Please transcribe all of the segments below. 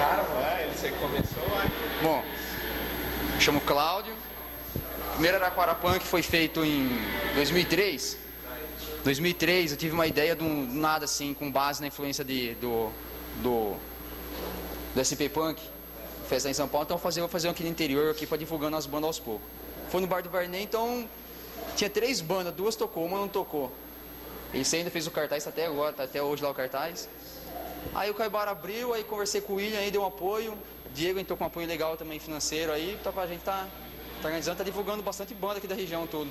cara, mano. Você começou lá. Bom, me chamo Cláudio. O primeiro Araraquara Punk foi feito em 2003. 2003 eu tive uma ideia do nada assim, com base na influência do SP Punk, festa em São Paulo, então vou fazer um aqui no interior aqui para divulgando as bandas aos poucos. Foi no Bar do Varney, então tinha 3 bandas, 2 tocou, uma não tocou. Ele ainda fez o cartaz, tá até agora, tá até hoje lá o cartaz. Aí o Caibara abriu, aí conversei com o William, aí deu um apoio. Diego entrou com um apoio legal também financeiro aí, então a gente tá organizando, tá divulgando bastante banda aqui da região toda.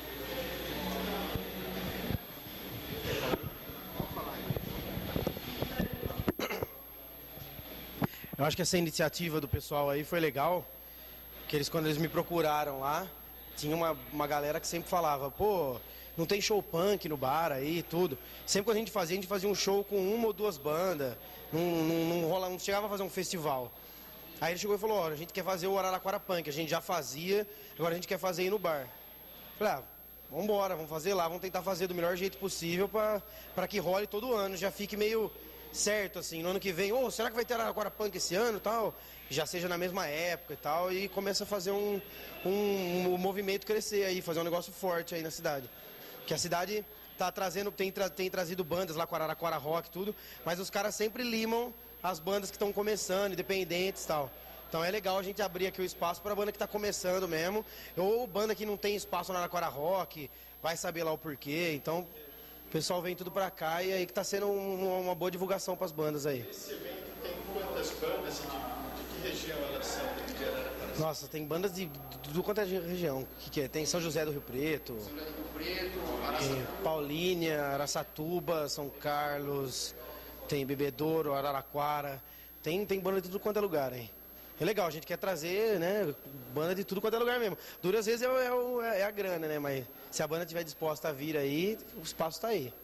Eu acho que essa iniciativa do pessoal aí foi legal, que quando eles me procuraram lá, tinha uma galera que sempre falava, pô, não tem show punk no bar aí e tudo. Sempre que a gente fazia um show com 1 ou 2 bandas, não chegava a fazer um festival. Aí ele chegou e falou, a gente quer fazer o Araraquara Punk, a gente já fazia, agora a gente quer fazer aí no bar. Falei, vamos embora, vamos fazer lá, vamos tentar fazer do melhor jeito possível para que role todo ano, já fique meio certo, assim, no ano que vem, será que vai ter Araraquara Punk esse ano e tal? Já seja na mesma época e tal, e começa a fazer um movimento crescer aí, fazer um negócio forte aí na cidade. Que a cidade tá trazendo, tem trazido bandas lá com Araraquara Rock e tudo, mas os caras sempre limam as bandas que estão começando, independentes e tal. Então é legal a gente abrir aqui o espaço para a banda que está começando mesmo, ou banda que não tem espaço na Araraquara Rock, vai saber lá o porquê, então o pessoal vem tudo para cá e aí que está sendo uma boa divulgação para as bandas aí. Esse evento tem quantas bandas, de que região elas são? Nossa, tem bandas de tudo quanto é região. O que é? Tem São José do Rio Preto, tem Paulínia, Araçatuba, São Carlos, tem Bebedouro, Araraquara, tem banda de tudo quanto é lugar, hein? É legal, a gente quer trazer, né, banda de tudo quanto é lugar mesmo. Duras vezes é a grana, né, mas se a banda estiver disposta a vir aí, o espaço tá aí.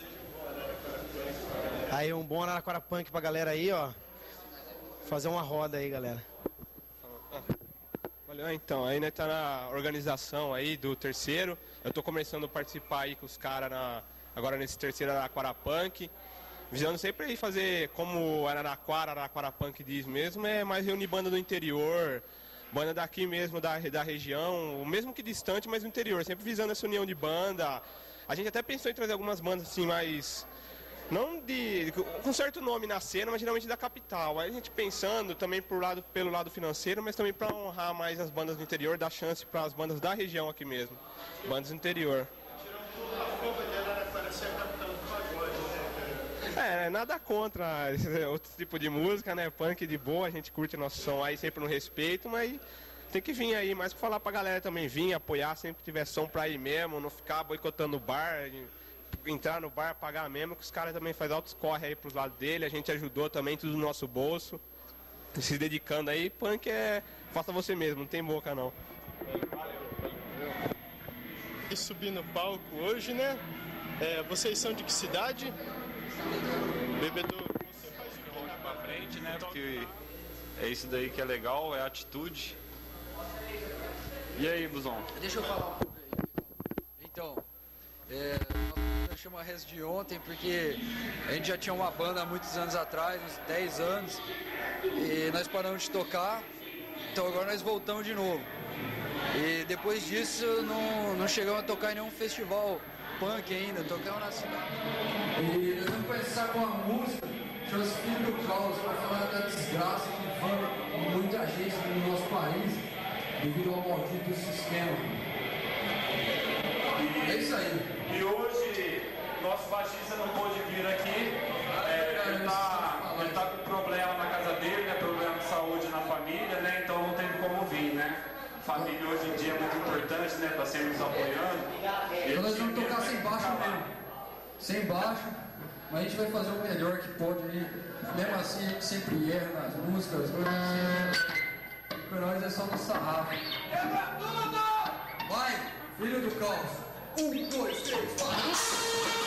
Aí um bom Araraquara Punk pra galera aí, ó. Fazer uma roda aí, galera. Valeu, então, aí né, tá na organização aí do terceiro. Eu tô começando a participar aí com os caras agora nesse terceiro Araraquara Punk. Visando sempre aí fazer como Araraquara Punk diz mesmo, é mais reunir banda do interior, banda daqui mesmo, da região, mesmo que distante, mas no interior, sempre visando essa união de banda. A gente até pensou em trazer algumas bandas assim, mais, não com certo nome na cena, mas geralmente da capital. Aí a gente pensando também pelo lado financeiro, mas também para honrar mais as bandas do interior, dar chance para as bandas da região aqui mesmo, bandas do interior. Nada contra esse outro tipo de música, né? Punk de boa, a gente curte nosso som aí sempre no respeito, mas tem que vir aí, mais pra falar pra galera também vir, apoiar, sempre que tiver som pra ir mesmo, não ficar boicotando o bar, entrar no bar, pagar mesmo, que os caras também fazem altos corre aí pros lados dele, a gente ajudou também, tudo no nosso bolso, se dedicando aí, punk faça você mesmo, não tem boca não. E subir no palco hoje, né? Vocês são de que cidade? Bebedouro, você faz o que pra frente, né? Porque é isso daí que é legal, é a atitude. E aí, Buzão? Deixa eu falar um pouco aí. Então, nós chamamos a Res de ontem porque a gente já tinha uma banda há muitos anos atrás, uns 10 anos, e nós paramos de tocar, então agora nós voltamos de novo. E depois disso não chegamos a tocar em nenhum festival punk ainda, tocamos na cidade. E nós vamos começar com uma música chama-se Filho do Caos, para falar da desgraça que foi muita gente no nosso país devido ao maldito sistema. É isso aí. E hoje, nosso baixista não pôde vir aqui, ele tá com problema na casa dele, né, problema de saúde na família, né, então não teve como vir, né. Família hoje em dia é muito importante, né, tá sempre nos apoiando. Então nós vamos tocar sem baixo mesmo, sem baixo, mas a gente vai fazer o melhor que pode aí, mesmo assim a gente sempre erra nas músicas, para nós é só no sarrafo. Vai, Filho do Caos, 1, 2, 3, 4.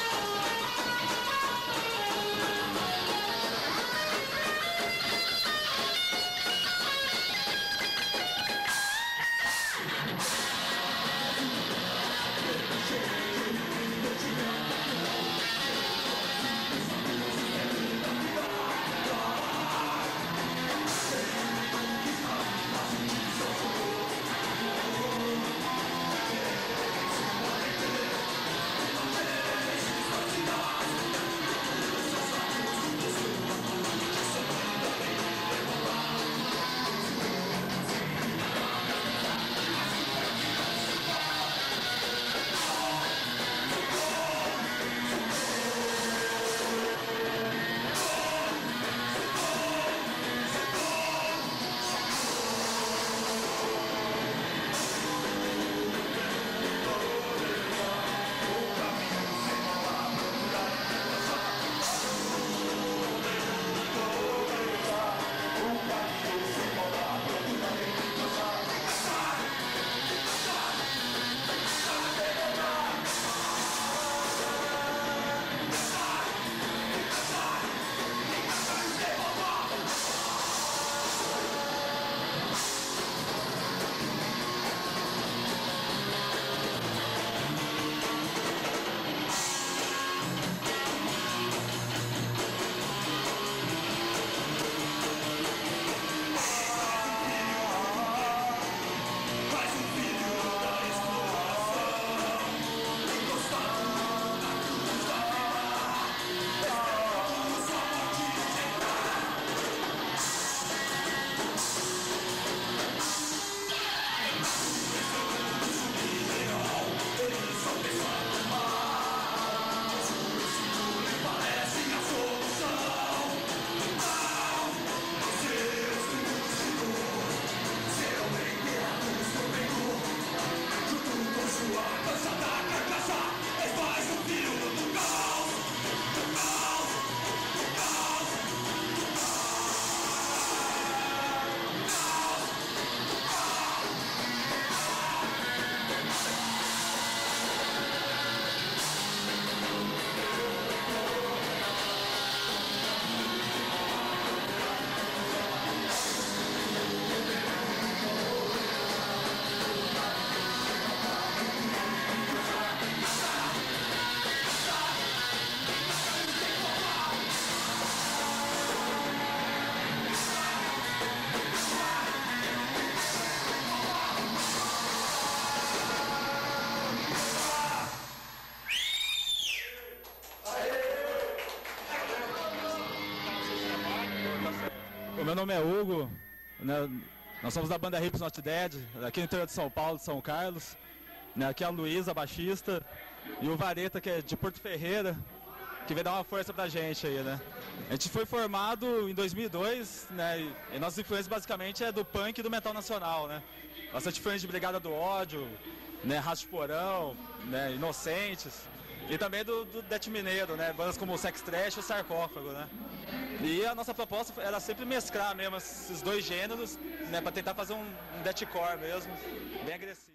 nome é Hugo, né? Nós somos da banda Hips Not Dead, aqui no interior de São Paulo, de São Carlos. Né? Aqui é a Luísa, baixista, e o Vareta, que é de Porto Ferreira, que veio dar uma força pra gente aí, né? A gente foi formado em 2002, né? E nossas influências basicamente é do punk e do metal nacional, né? Bastante influência de Brigada do Ódio, né? Rato de Porão, né? Inocentes. E também do Death Mineiro, né? Bandas como o Sex Trash e o Sarcófago, né? E a nossa proposta era sempre mesclar mesmo esses dois gêneros, né? Pra tentar fazer um deathcore mesmo, bem agressivo.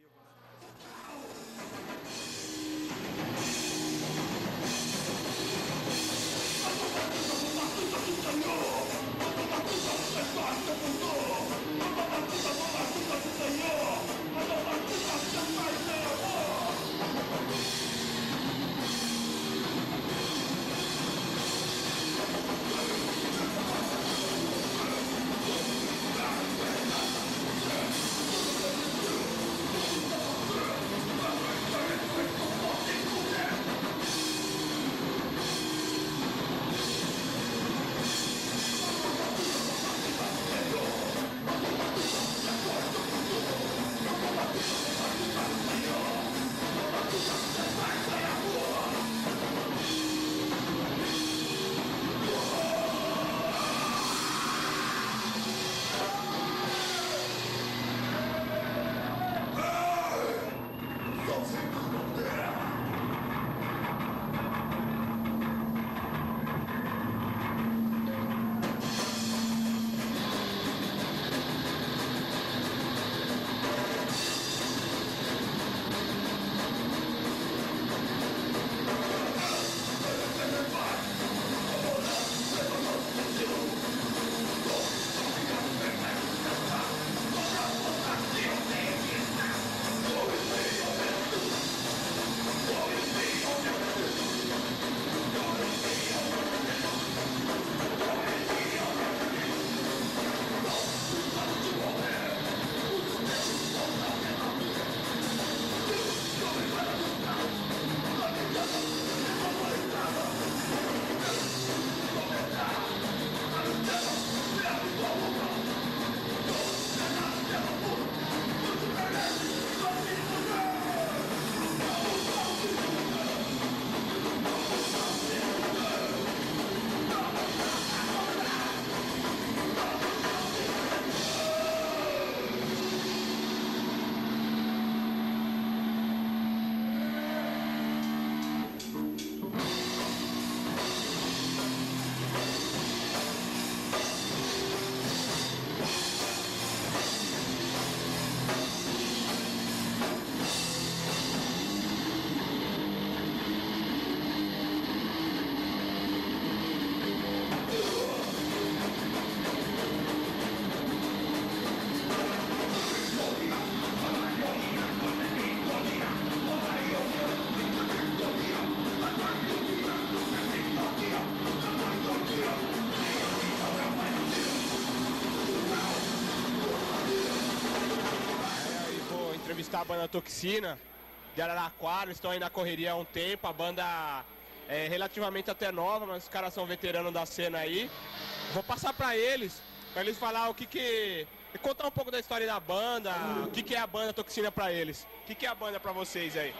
Entrevistar a banda Toxina de Araraquara, eles estão aí na correria há um tempo, a banda é relativamente até nova, mas os caras são veteranos da cena aí. Vou passar pra eles falar contar um pouco da história da banda, o que é a banda Toxina pra eles. O que é a banda pra vocês aí?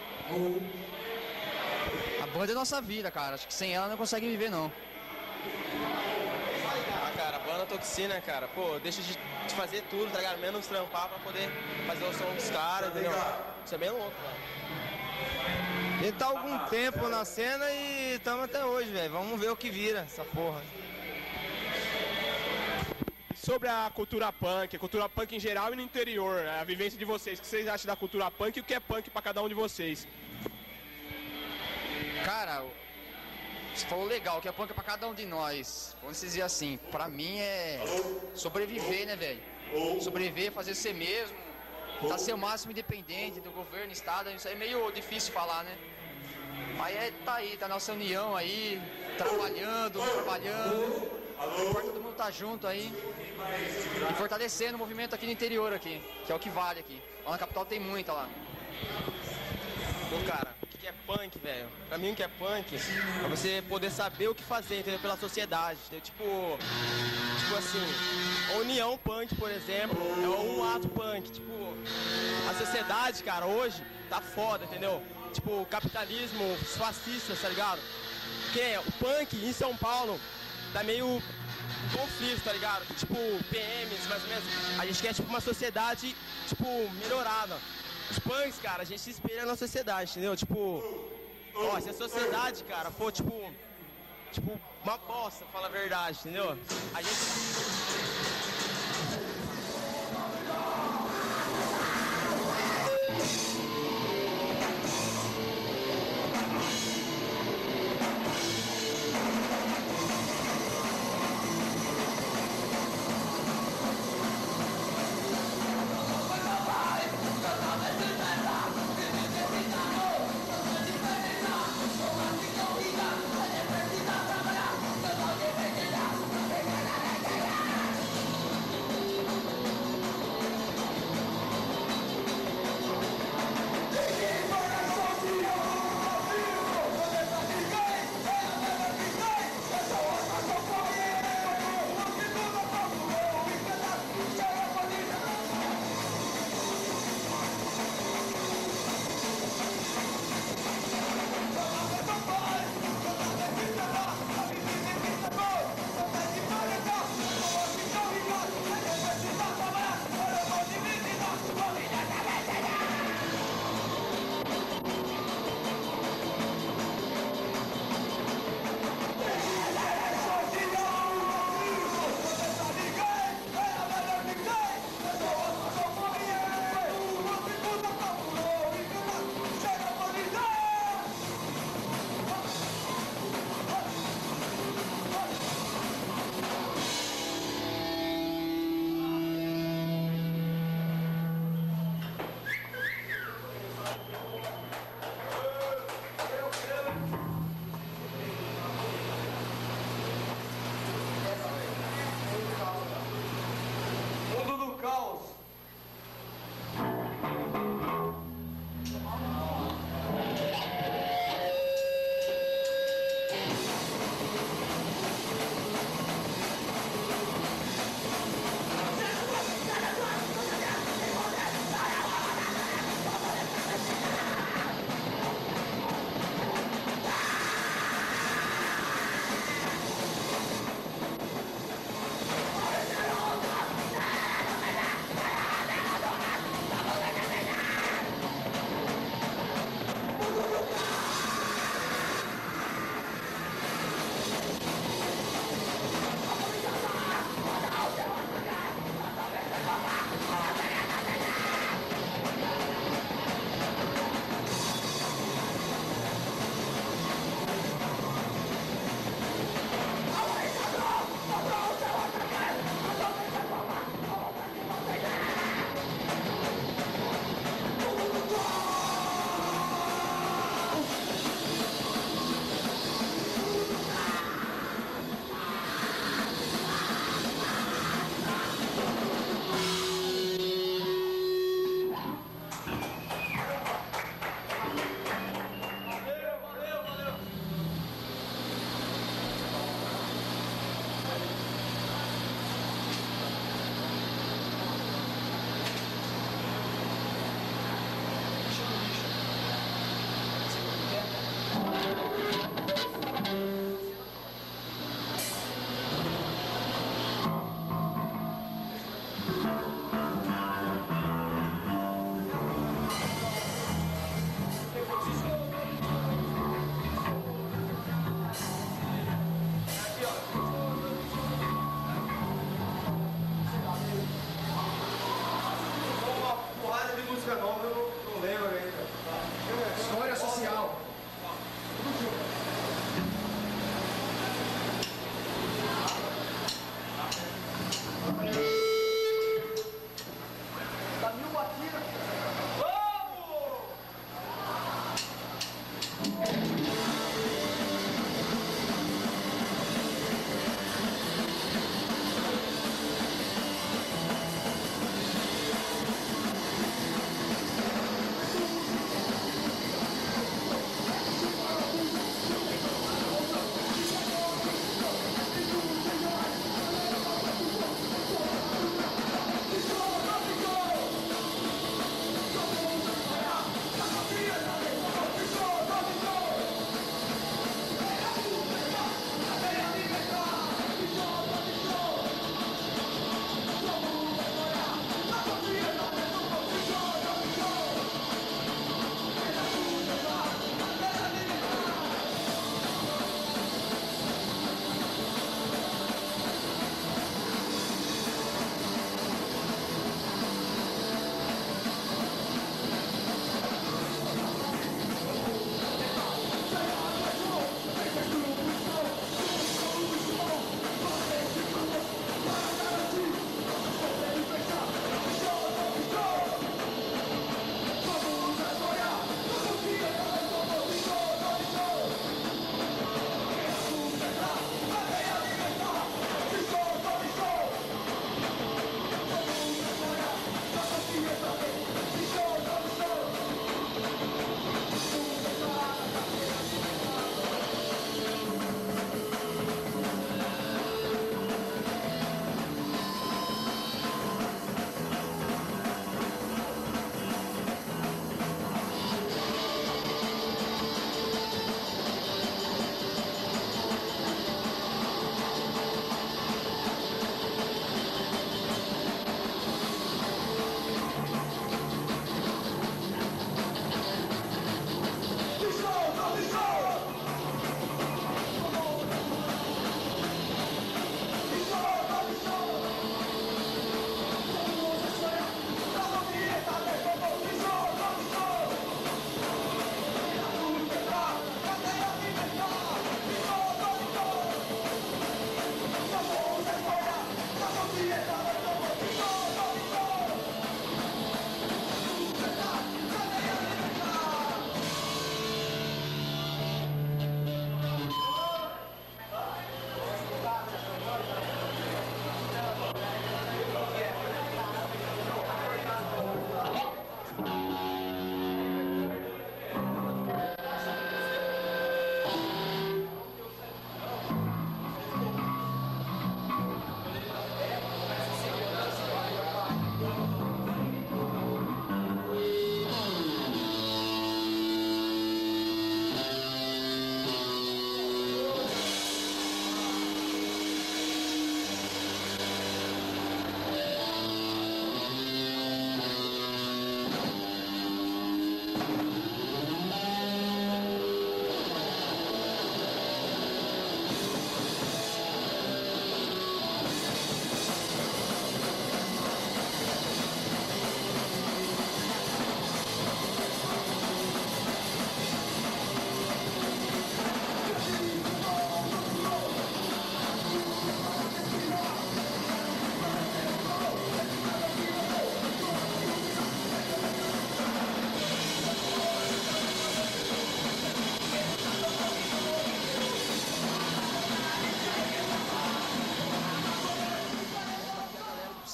A banda é nossa vida, cara, acho que sem ela não consegue viver não. Cara, a banda Toxina, cara, pô, deixa de fazer tudo, tá ligado? Menos trampar pra poder fazer o som dos caras, entendeu? Isso é bem louco, velho. A gente tá há algum tempo na cena e estamos até hoje, velho. Vamos ver o que vira essa porra. Sobre a cultura punk em geral e no interior, a vivência de vocês, o que vocês acham da cultura punk e o que é punk pra cada um de vocês? Cara, você falou legal, que é punk pra cada um de nós. Vamos dizer assim, pra mim é sobreviver, né, velho? Sobreviver, fazer ser mesmo, tá ser o máximo independente do governo, estado, isso aí é meio difícil falar, né? Aí tá nossa união aí, trabalhando. Importa todo mundo tá junto aí e fortalecendo o movimento aqui no interior aqui, que é o que vale aqui. Lá na capital tem muita lá. Pô, cara, o que que é punk, velho, pra mim o que é punk é você poder saber o que fazer, entendeu? Pela sociedade, entendeu? Tipo assim, a União Punk, por exemplo, é um ato punk. Tipo, a sociedade, cara, hoje tá foda, entendeu? Tipo, capitalismo, fascista, tá ligado? Porque o punk em São Paulo tá meio em conflito, tá ligado? Tipo, PMs, mais ou menos. A gente quer, tipo, uma sociedade, tipo, melhorada. Os punks, cara, a gente se espelha na sociedade, entendeu? Tipo, ó, se a sociedade, cara, for, tipo, uma bosta, fala a verdade, entendeu? A gente...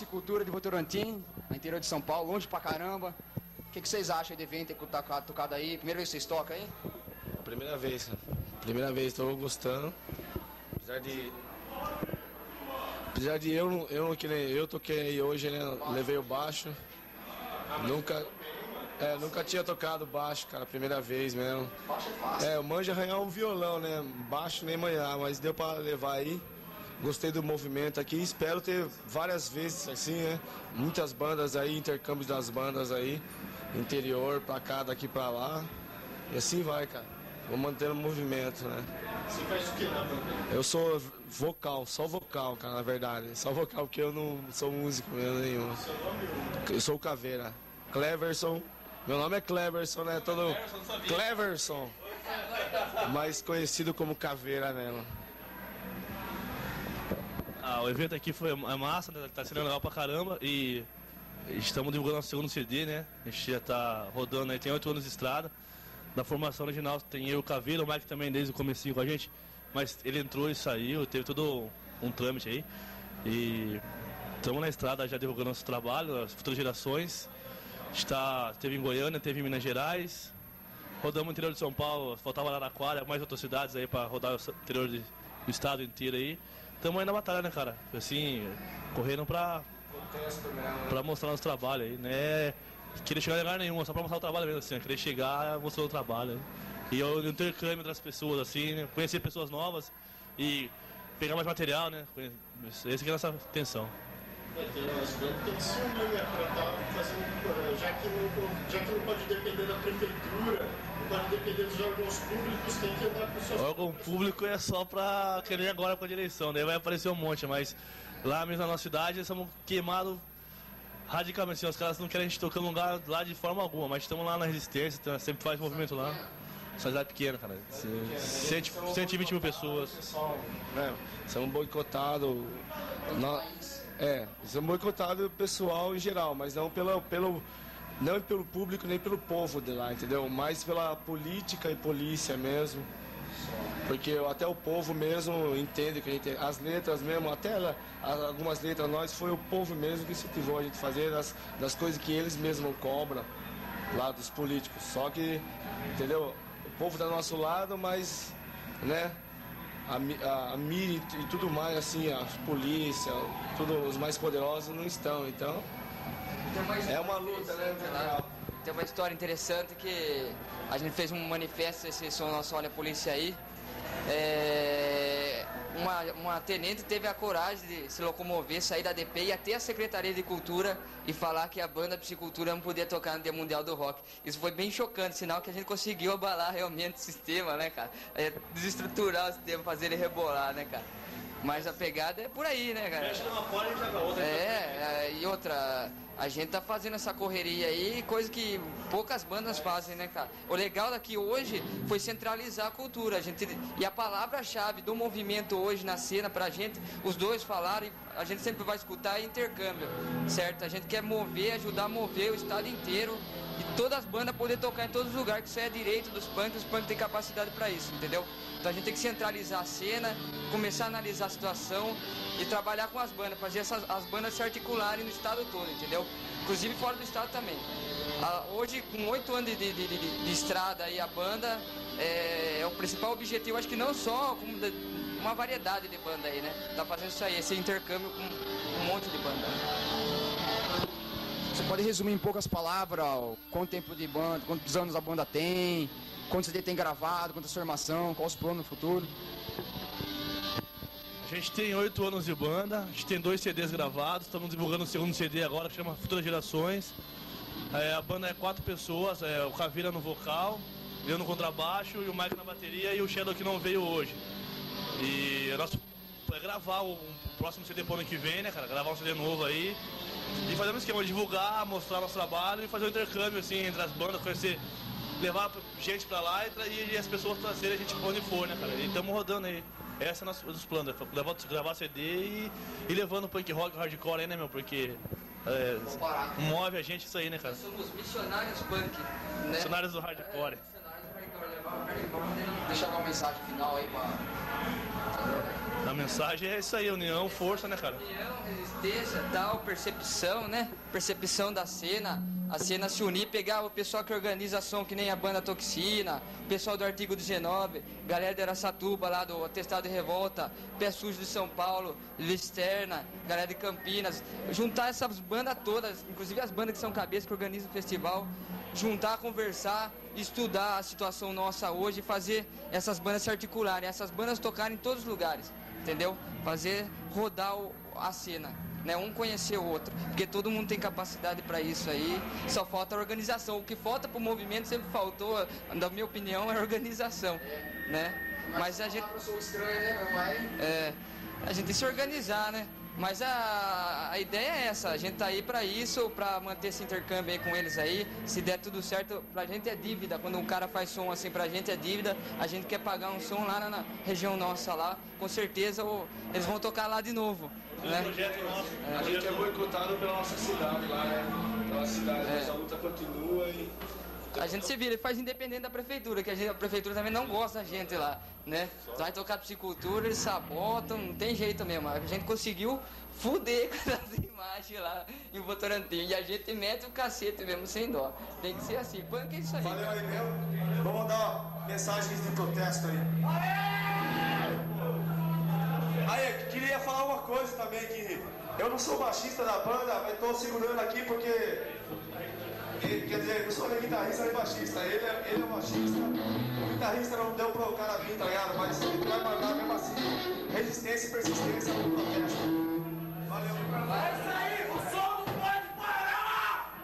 Psicultura de Votorantim, no interior de São Paulo, longe pra caramba. O que vocês acham do evento, ter tocado aí? Primeira vez que vocês tocam aí? Primeira vez, cara. Primeira vez, tô gostando. Apesar de eu toquei hoje, né? Levei o baixo. Nunca tinha tocado baixo, cara, primeira vez mesmo. Baixo é fácil. Eu manjo arranhar um violão, né? Baixo nem manhar, mas deu pra levar aí. Gostei do movimento aqui, espero ter várias vezes assim, né? Muitas bandas aí, intercâmbios das bandas aí, interior pra cá, daqui pra lá. E assim vai, cara. Vou manter o movimento, né? Você faz o que na banda? Eu sou vocal, só vocal, cara, na verdade. Só vocal, porque eu não sou músico mesmo nenhum. Seu nome? Eu sou o Caveira. Cleverson. Meu nome é Cleverson, né? Todo Cleverson. Mais conhecido como Caveira mesmo. O evento aqui foi massa, né? Tá sendo legal pra caramba e estamos divulgando nosso segundo CD, né? A gente já tá rodando aí, tem 8 anos de estrada. Da formação original tem eu, o Caveira, o Mike também desde o comecinho com a gente, mas ele entrou e saiu, teve todo um trâmite aí. E estamos na estrada já divulgando nosso trabalho, as futuras gerações. Teve em Goiânia, teve em Minas Gerais, rodamos no interior de São Paulo, faltava Araraquara, mais outras cidades aí para rodar o interior do estado inteiro aí. Estamos aí na batalha, né, cara? Assim, correndo pra mostrar nosso trabalho aí, né? Queria chegar em lugar nenhum, só pra mostrar o trabalho mesmo, assim, queria chegar mostrando o trabalho. Né? E eu intercâmbio das pessoas, assim, né? Conhecer pessoas novas e pegar mais material, né? Essa que é a nossa intenção. Tem umas bandas que tem que se unir, né? Pra estar fazendo. Já que não pode depender da prefeitura, não pode depender dos órgãos públicos, tem que andar com seus. O órgão público é só pra querer agora com a direção, daí vai aparecer um monte, mas lá mesmo na nossa cidade nós somos queimados radicalmente. Assim, os caras não querem a gente tocar no lugar lá de forma alguma, mas estamos lá na resistência, sempre faz movimento lá. Cidade pequena, cara. 120 mil pessoas. Né? Somos boicotados. Somos boicotados pessoal em geral, mas não não pelo público nem pelo povo de lá, entendeu? Mais pela política e polícia mesmo. Porque até o povo mesmo entende que a gente. As letras mesmo, algumas letras nós, foi o povo mesmo que incentivou a gente fazer das coisas que eles mesmos cobram lá dos políticos. Só que, entendeu? O povo tá do nosso lado, mas, né? A mídia e tudo mais, assim, a polícia, os mais poderosos não estão, então é uma luta, né? Tem uma história interessante que a gente fez um manifesto, esse som nosso Olha a Polícia aí. Uma tenente teve a coragem de se locomover, sair da DP e até a Secretaria de Cultura e falar que a banda Psicultura não podia tocar no Dia Mundial do Rock. Isso foi bem chocante, sinal que a gente conseguiu abalar realmente o sistema, né, cara? Desestruturar o sistema, fazer ele rebolar, né, cara? Mas a pegada é por aí, né, cara? Mexe numa fora e joga outra. E outra, a gente tá fazendo essa correria aí, coisa que poucas bandas fazem, né, cara? O legal daqui hoje foi centralizar a cultura. E a palavra-chave do movimento hoje na cena pra gente, os dois falaram, a gente sempre vai escutar, é intercâmbio, certo? A gente quer ajudar a mover o estado inteiro e todas as bandas poder tocar em todos os lugares, que isso é direito dos punks, os punks têm capacidade pra isso, entendeu? Então a gente tem que centralizar a cena, começar a analisar a situação e trabalhar com as bandas, fazer as bandas se articularem no estado todo, entendeu? Inclusive fora do estado também. Hoje, com 8 anos de estrada aí, a banda é o principal objetivo, acho que não só como uma variedade de banda aí, né? Tá fazendo isso aí, esse intercâmbio com um monte de banda. Você pode resumir em poucas palavras quanto tempo de banda, quantos anos a banda tem, quantos CD tem gravado, quantas formação, qual os planos no futuro? A gente tem 8 anos de banda, a gente tem 2 CDs gravados, estamos divulgando o segundo CD agora, que chama Futuras Gerações. A banda é 4 pessoas, o Caveira no vocal, eu no contrabaixo e o Mike na bateria e o Shadow que não veio hoje. E o nosso é gravar o próximo CD pro ano que vem, né, cara? Gravar um CD novo aí. E fazer um esquema, divulgar, mostrar nosso trabalho e fazer um intercâmbio, assim, entre as bandas, conhecer, levar gente pra lá e as pessoas trazerem a gente pra onde for, né, cara? E estamos rodando aí. Esse é o nosso planos, gravar CD e levando o punk rock, o hardcore aí, né, meu? Porque move a gente isso aí, né, cara? Somos missionários punk, né? Missionários do hardcore. Missionários do hardcore, levar o hardcore. Deixa alguma mensagem final aí pra... A mensagem é isso aí, união, força, né, cara? União, resistência, tal, percepção, né? Percepção da cena, a cena se unir, pegar o pessoal que organiza som, que nem a banda Toxina, pessoal do Artigo 19, galera de Araçatuba lá do Atestado de Revolta, Pé Sujo de São Paulo, Listerna, galera de Campinas, juntar essas bandas todas, inclusive as bandas que são cabeças que organizam o festival, juntar, conversar, estudar a situação nossa hoje e fazer essas bandas se articularem, essas bandas tocarem em todos os lugares, entendeu? Fazer rodar a cena, né? Um conhecer o outro, porque todo mundo tem capacidade para isso aí, só falta a organização. O que falta para o movimento sempre faltou, na minha opinião, é a organização, né? Mas a gente... a gente tem que se organizar, né? Mas a ideia é essa, a gente tá aí para isso, para manter esse intercâmbio aí com eles aí. Se der tudo certo, pra gente é dívida. Quando um cara faz som assim, pra gente é dívida. A gente quer pagar um som lá na região nossa lá. Com certeza eles vão tocar lá de novo, né? Projeto nosso. A gente é boicotado pela nossa cidade lá, né? Pela cidade, mas a luta continua e... A gente se vira e faz independente da prefeitura, que a prefeitura também não gosta da gente lá, né? Vai tocar piscicultura, eles sabotam, não tem jeito mesmo. A gente conseguiu fuder com as imagens lá em Votorantim. E a gente mete o cacete mesmo, sem dó. Tem que ser assim. Punk é isso aí. Valeu aí mesmo. Vamos dar mensagens de protesto aí. Aí, queria falar uma coisa também, que eu não sou baixista da banda, mas estou segurando aqui porque... Quer dizer, eu sou guitarrista e baixista, ele é baixista, o guitarrista não deu pro cara vir, tá ligado? Mas ele vai mandar mesmo assim, resistência e persistência no protesto. Valeu. Vai sair, o som não pode parar!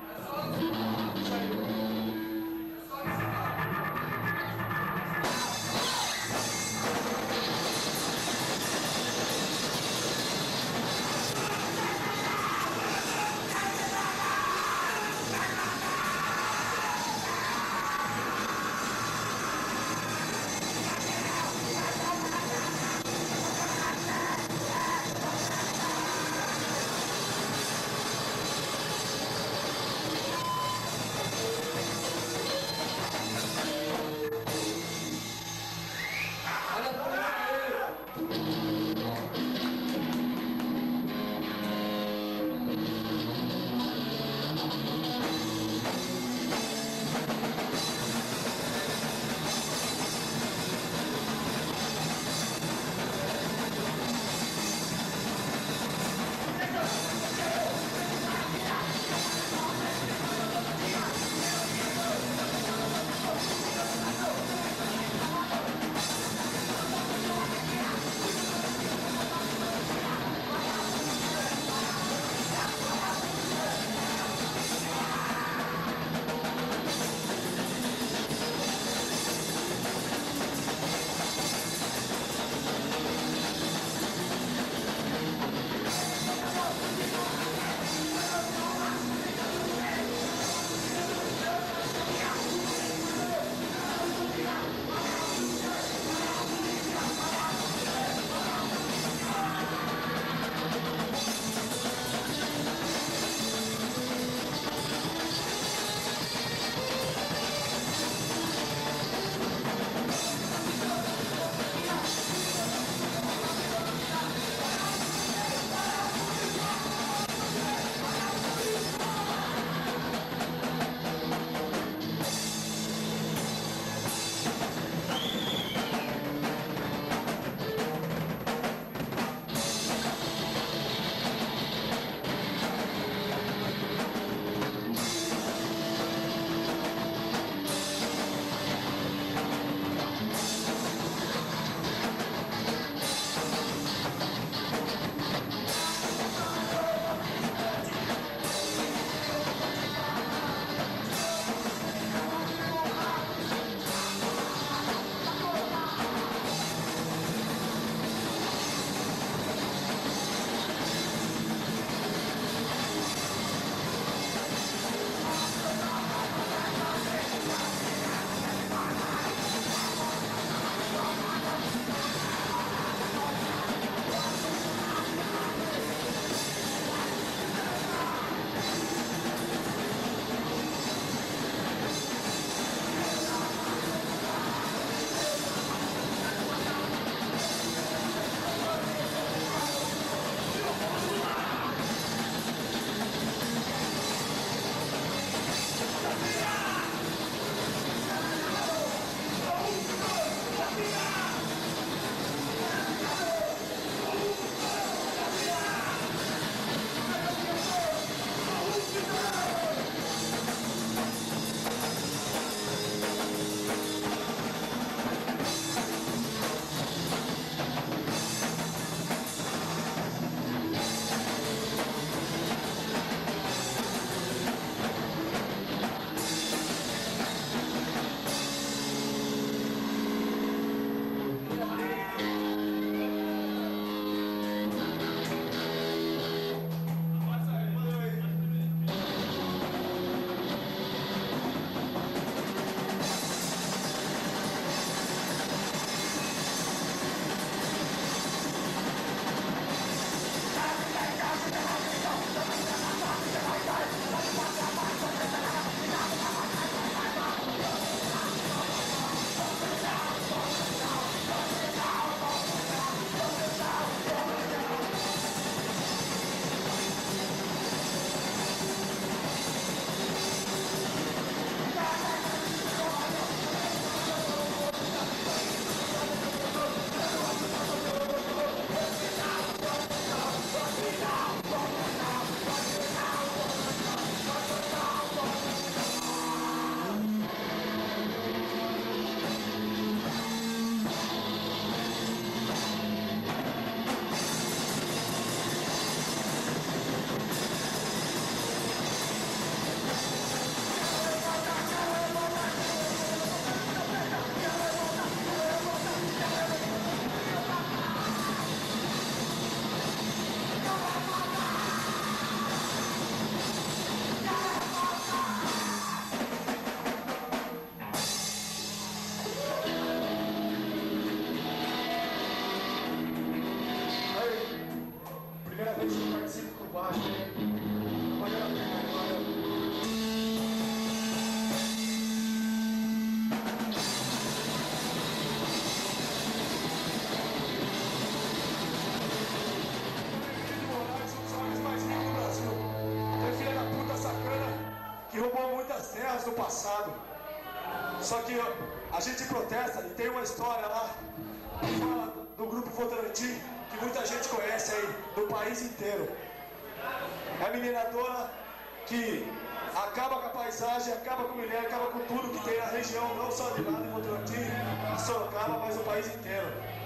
do passado. Só que a gente protesta e tem uma história lá que fala do grupo Votorantim, que muita gente conhece aí, do país inteiro. É mineradora que acaba com a paisagem, acaba com o minério, acaba com tudo que tem na região, não só de lá de Votorantim, de Sorocaba, mas o país inteiro.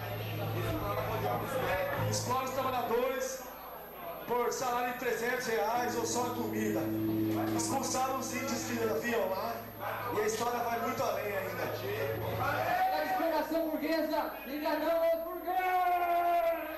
Explora os trabalhadores por salário de R$300 ou só a comida. Expulsaram os índios que haviam lá e a história vai muito além ainda. A exploração burguesa, enganou os burgueses!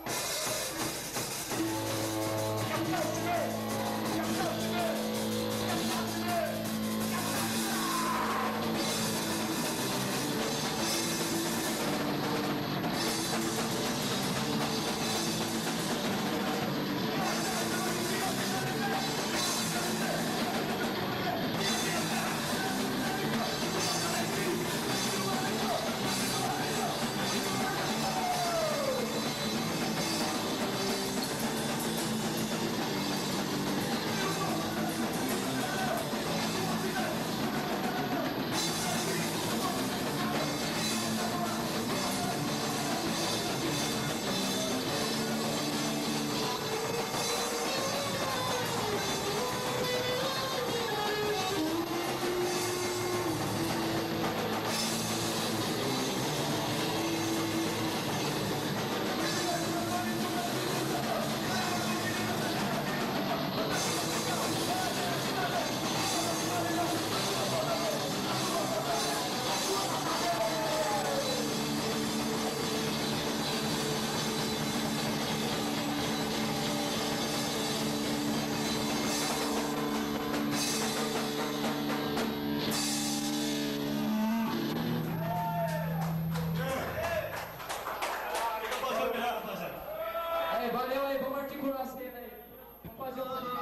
Valeu aí, vamos articular a cena aí. Vamos fazer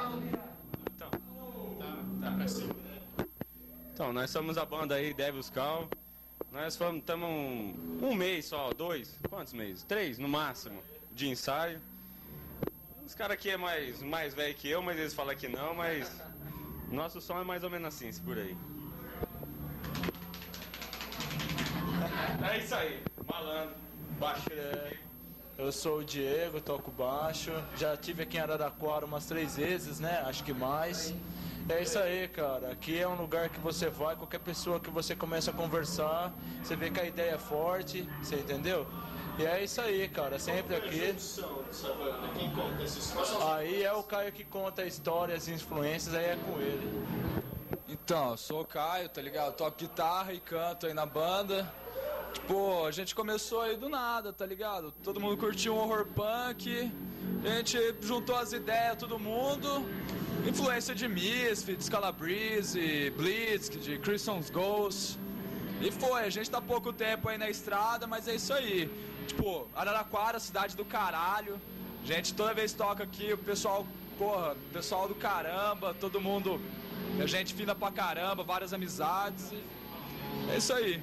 Então, nós somos a banda aí, Devil's Call. Nós estamos um mês só, 2, quantos meses? 3 no máximo, de ensaio. Os caras aqui é mais velho que eu, mas eles falam que não, mas nosso som é mais ou menos assim, por aí. É isso aí, malandro, baixo. Eu sou o Diego, toco baixo. Já tive aqui em Araraquara umas 3 vezes, né? Acho que mais. É isso aí, cara. Aqui é um lugar que você vai, qualquer pessoa que você começa a conversar, você vê que a ideia é forte, você entendeu? E é isso aí, cara. Sempre aqui. Quem conta essa história? Aí é o Caio que conta a história, as influências, aí é com ele. Então, eu sou o Caio, tá ligado? Toco guitarra e canto aí na banda. Tipo, a gente começou aí do nada, tá ligado? Todo mundo curtiu um horror punk, a gente juntou as ideias, todo mundo. Influência de Misfits, Calabrese, Blitz, de Christian's Ghost. E foi, a gente tá pouco tempo aí na estrada, mas é isso aí. Tipo, Araraquara, cidade do caralho. A gente toda vez toca aqui, o pessoal, porra, pessoal do caramba, todo mundo, a gente fina pra caramba, várias amizades. É isso aí.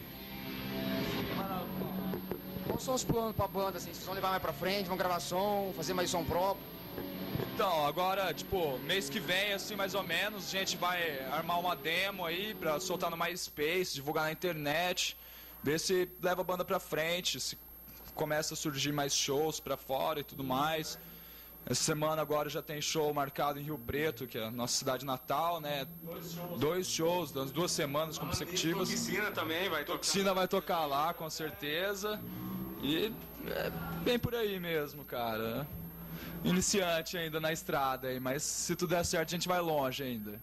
Quais são os planos pra banda, assim? Vocês vão levar mais pra frente, vão gravar som, fazer mais som próprio? Então, agora, tipo, mês que vem, assim, mais ou menos, a gente vai armar uma demo aí pra soltar no MySpace, divulgar na internet, ver se leva a banda pra frente, se começa a surgir mais shows pra fora e tudo mais. Essa semana agora já tem show marcado em Rio Preto, que é a nossa cidade natal, né? 2 shows, das 2 semanas consecutivas. Toxina também vai tocar. Toxina vai tocar lá, com certeza. E é bem por aí mesmo, cara. Iniciante ainda na estrada aí, mas se tudo der certo a gente vai longe ainda.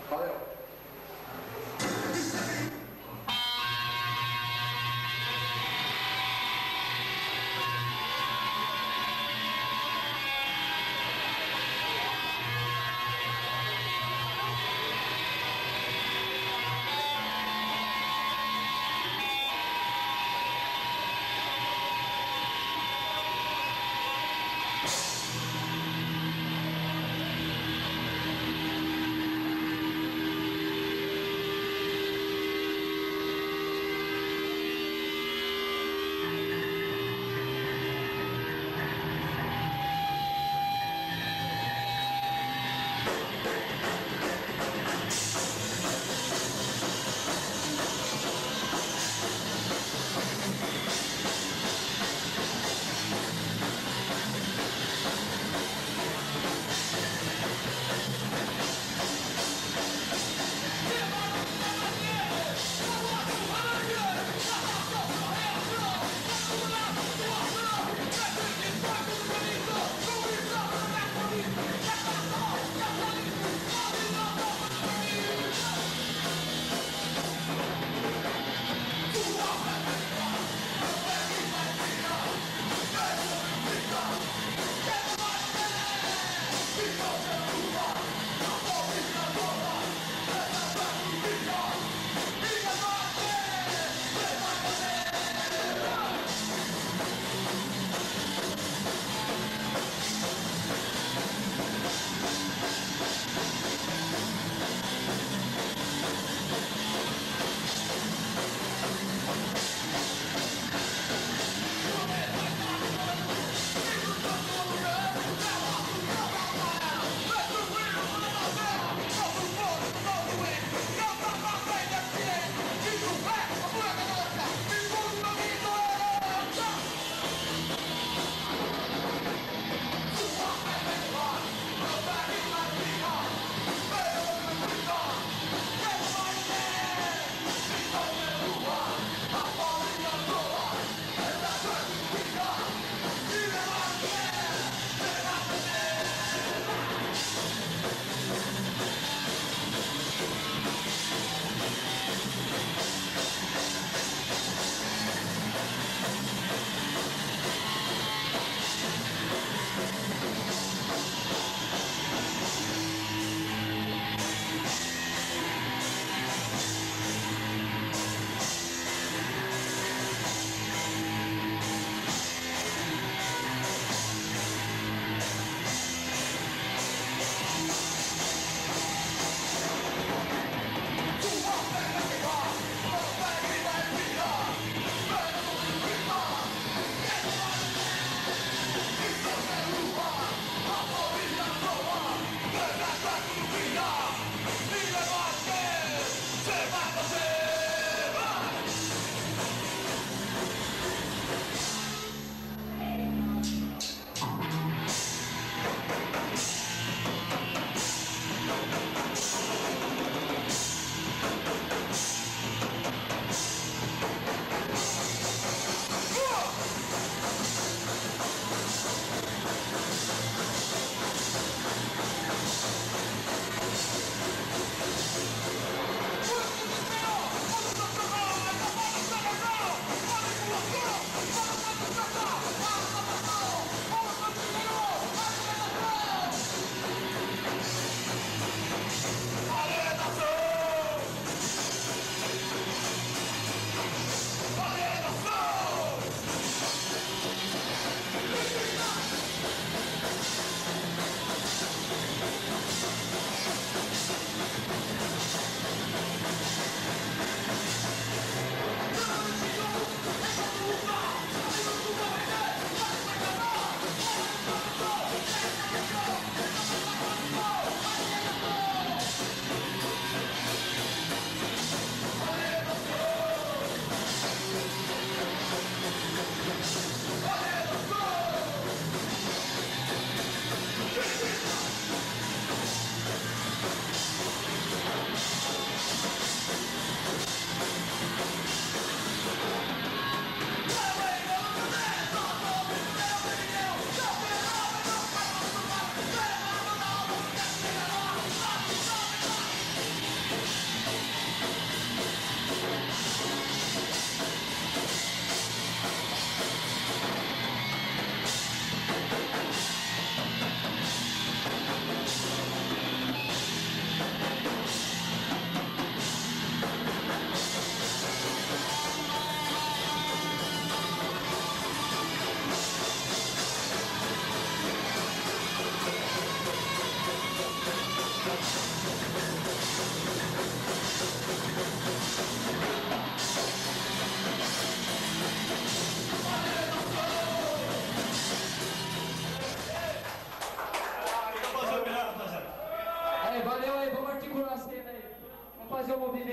Valeu.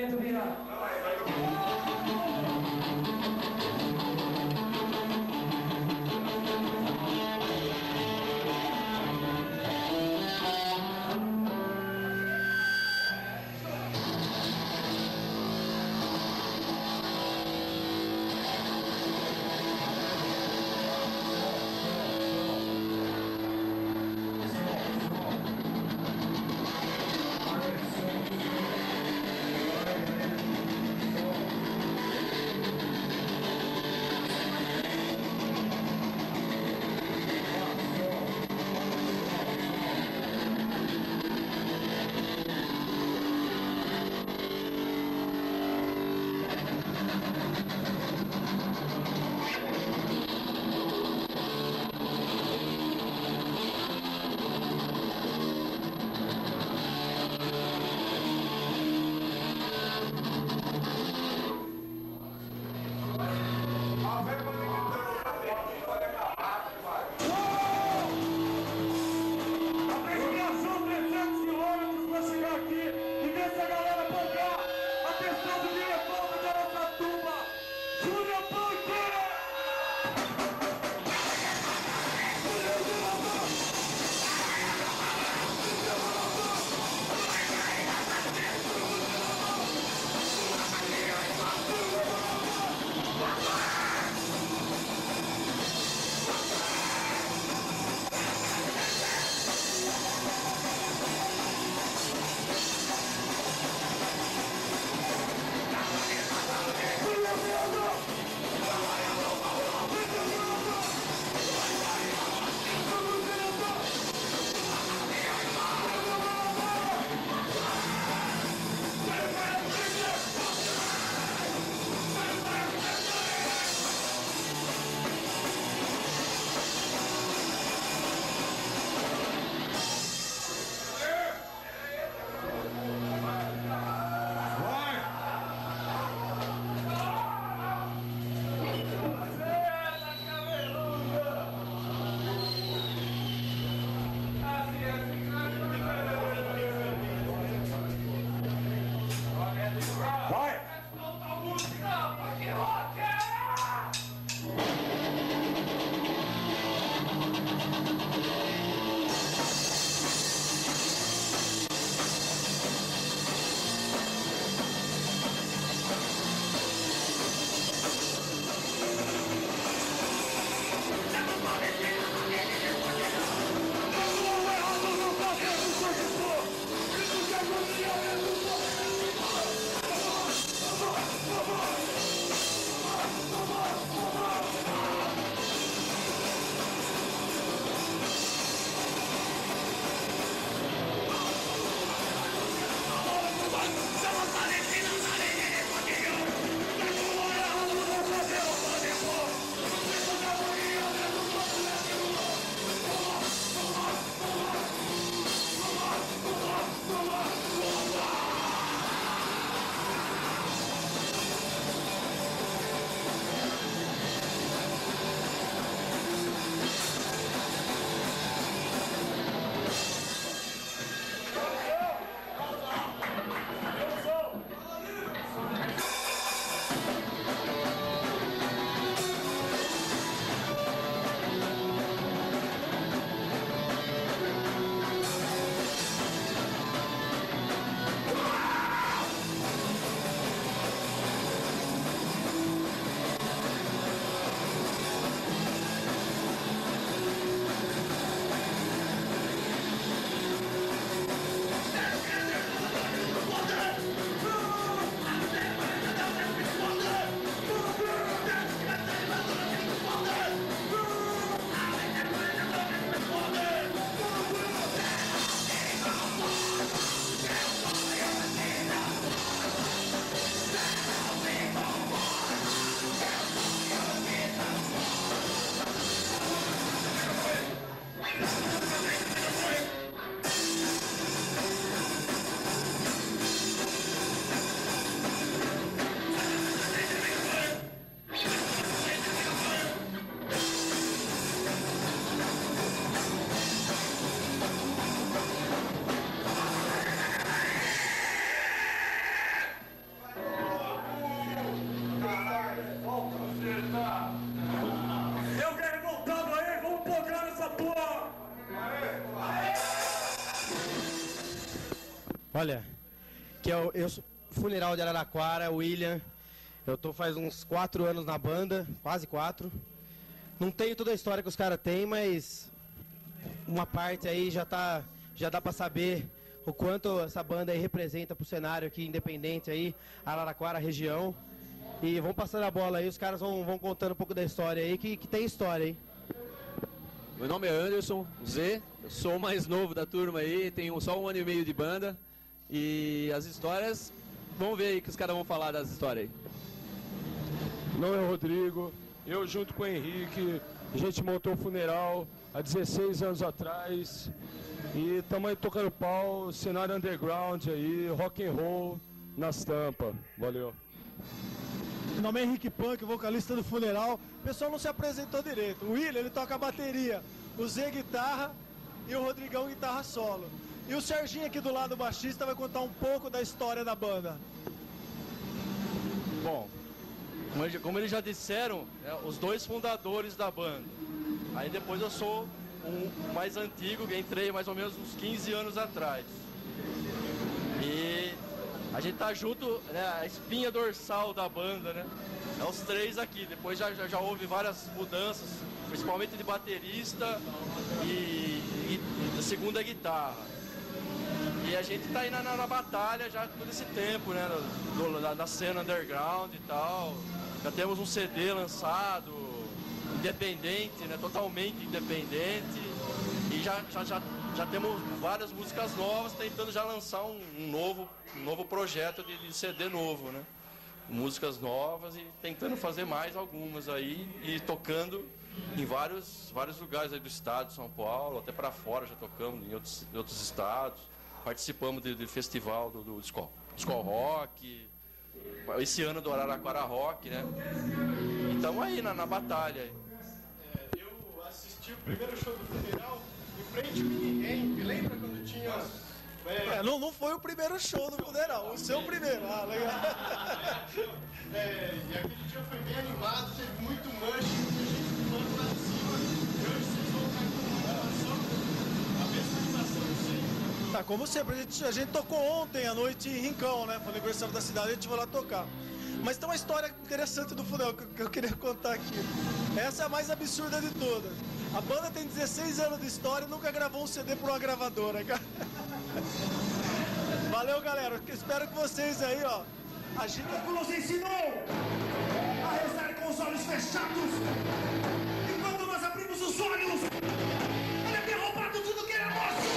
movimento virado. Olha, que eu sou funeral de Araraquara, William. Eu tô faz uns 4 anos na banda, quase 4. Não tenho toda a história que os caras têm, mas uma parte aí já dá pra saber o quanto essa banda aí representa pro cenário aqui independente aí, Araraquara, região. E vão passando a bola aí, os caras vão contando um pouco da história aí, que tem história aí. Meu nome é Anderson Zé, eu sou o mais novo da turma aí, tenho só 1 ano e meio de banda. E as histórias, vamos ver aí que os caras vão falar das histórias aí. Meu nome é Rodrigo, eu junto com o Henrique, a gente montou o funeral há 16 anos atrás. E estamos aí tocando pau, cenário underground aí, rock and roll nas tampas. Valeu. Meu nome é Henrique Punk, vocalista do funeral. O pessoal não se apresentou direito. O William, ele toca a bateria, o Zé guitarra e o Rodrigão guitarra solo. E o Serginho aqui do lado, baixista, vai contar um pouco da história da banda. Bom, como eles já disseram, os 2 fundadores da banda. Aí depois eu sou o mais antigo, que entrei mais ou menos uns 15 anos atrás. E a gente tá junto, né, a espinha dorsal da banda, né? É os 3 aqui. Depois já houve várias mudanças, principalmente de baterista e da segunda guitarra. E a gente tá aí na batalha já todo esse tempo, né? Da cena underground e tal. Já temos um CD lançado, independente, né? Totalmente independente. E já temos várias músicas novas, tentando já lançar um novo projeto de CD novo, né? Músicas novas e tentando fazer mais algumas aí e tocando em vários lugares aí do estado de São Paulo, até para fora já tocamos em outros estados. Participamos de festival do Skol Rock, esse ano do Araraquara Rock, né? E estamos aí na batalha. Eu assisti o primeiro show do funeral em frente ao Mini lembra quando tinha... Não foi o primeiro show do funeral, o seu primeiro. Ah, legal. E aquele dia foi bem animado, teve muito manche, muita gente pulando lá de cima. E hoje vocês vão estar com uma animação, a mesma animação de sempre. Tá, como sempre, a gente tocou ontem à noite em Rincão, né? Foi o aniversário da cidade, a gente foi lá tocar. Mas tem uma história interessante do funeral que eu queria contar aqui. Essa é a mais absurda de todas. A banda tem 16 anos de história e nunca gravou um CD por uma gravadora, cara. Valeu, galera. Espero que vocês aí, ó, agitem. Você ensinou a rezar com os olhos fechados. E quando nós abrimos os olhos, ele é derrubado tudo que era nosso.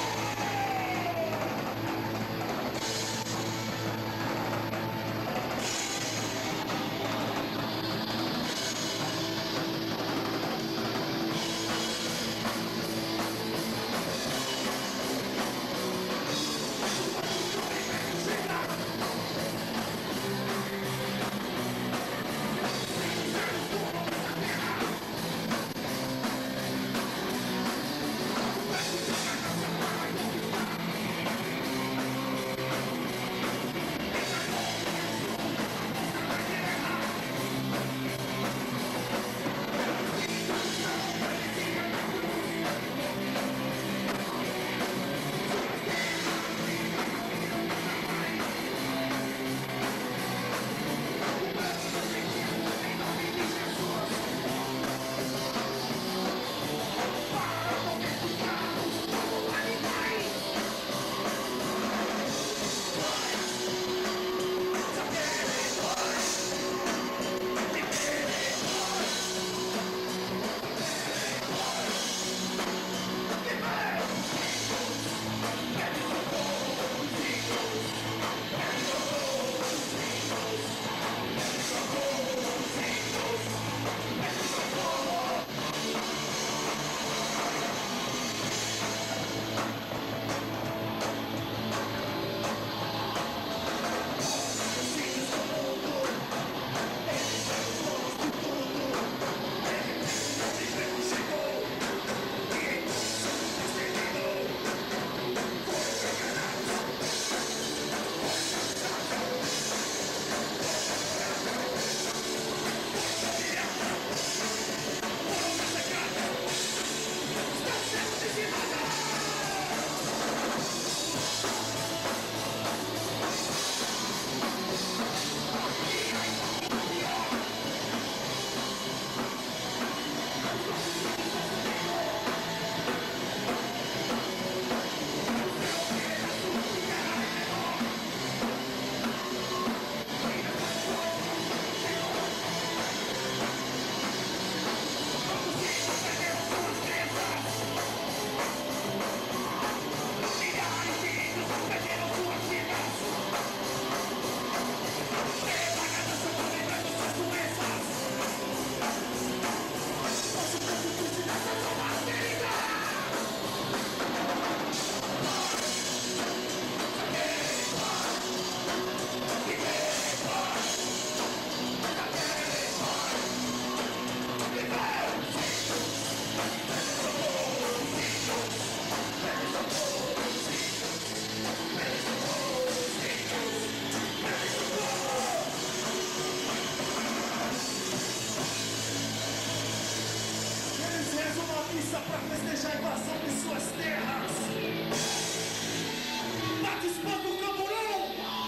força pra festejar a invasão de suas terras. Participando do Camburão!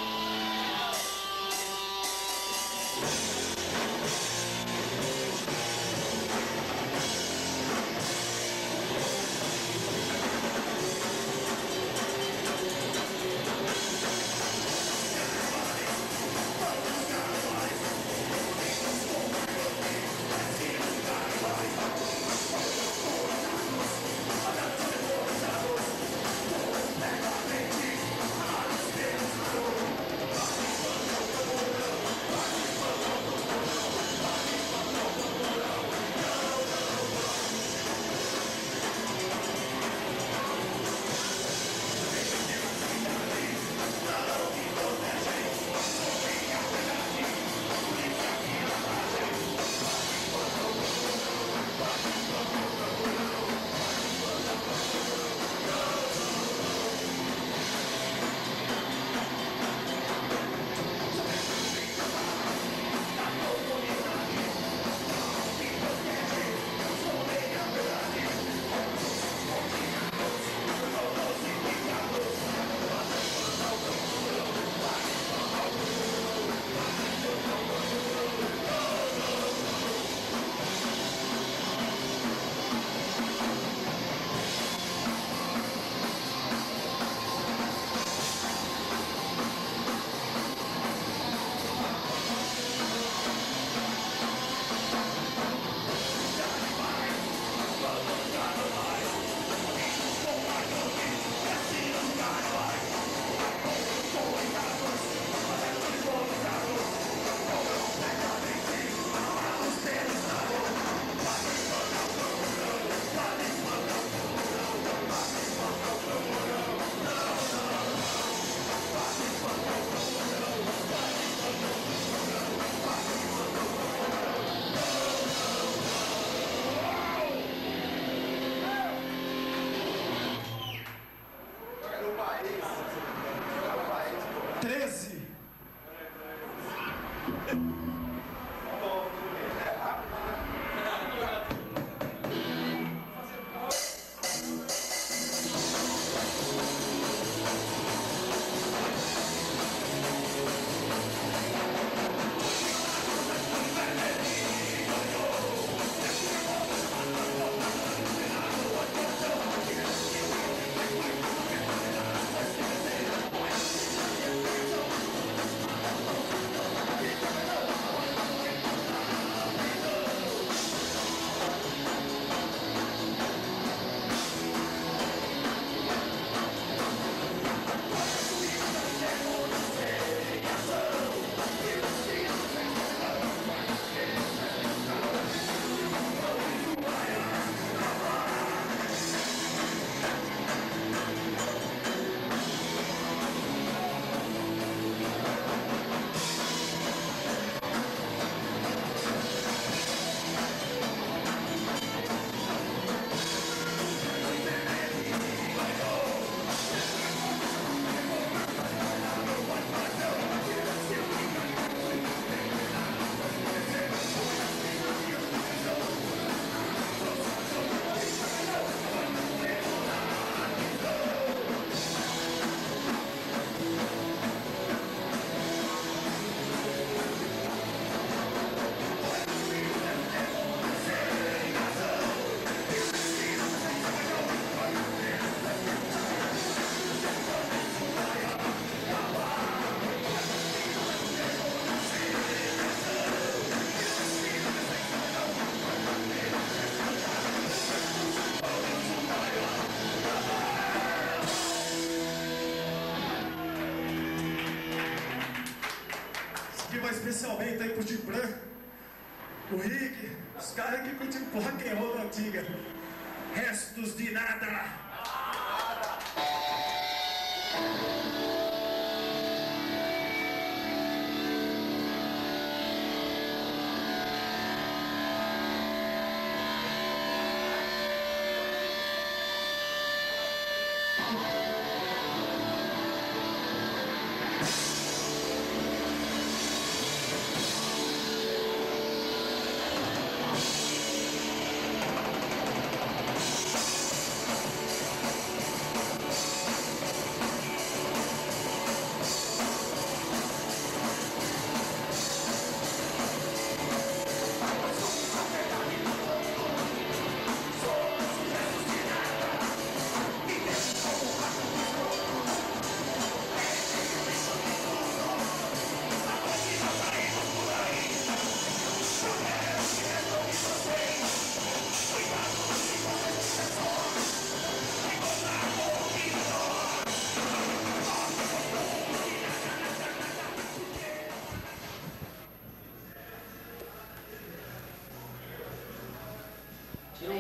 Especialmente aí pro Gibran, o Rick, os caras que curtem rock and roll antiga. Restos de nada.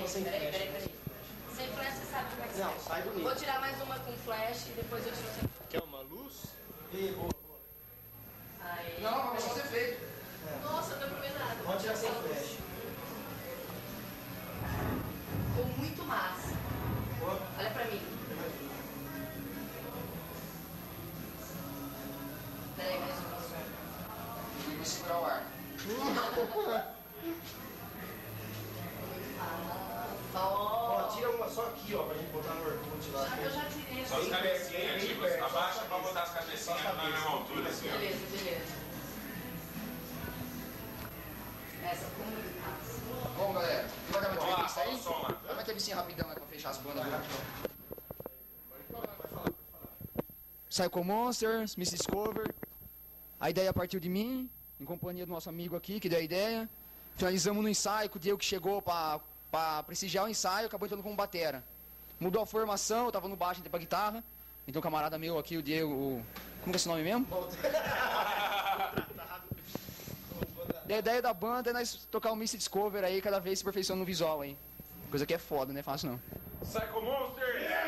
uma sem flash. Peraí. Sem flash você sabe como é que sai. Não, sai bonito. Vou tirar mais uma com flash e depois eu tiro sem flash. Quer uma luz? Boa. Aí. Não, vamos fazer feito. Nossa, eu tô com medo. Pode tirar sem flash. Ficou muito massa. Olha pra mim. Peraí, mais uma só. Vou segurar o ar. Ó, tira uma só aqui, ó, pra gente botar no Orkut lá. Eu já tirei. Só as cabecinhas, tipo, abaixa pra botar as cabecinhas na mesma altura, assim, ó. Beleza. Essa ficou muito massa. Bom, galera, vai dar uma Vamos lá, entrevista aí? fala o som lá. Dá uma entrevistinha rapidão aí pra fechar as bandas. Psycho Monsters, Miss Discover. A ideia partiu de mim, em companhia do nosso amigo aqui, que deu a ideia. Finalizamos no ensaio, com o Diego que chegou pra prestigiar o ensaio, acabou entrando como batera. Mudou a formação, eu tava no baixo, entrei pra guitarra. Então um camarada meu aqui, o Diego, como que é esse nome mesmo? E a ideia da banda é nós tocar o Miss Discover aí, cada vez se perfeccionando no visual aí. Coisa que é foda, não é fácil não. Psycho Monster!